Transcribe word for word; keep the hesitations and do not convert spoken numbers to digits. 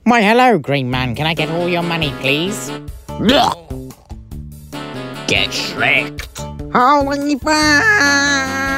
Why, hello, green man. Can I get all your money, please? Get Shrek. Holy fuck!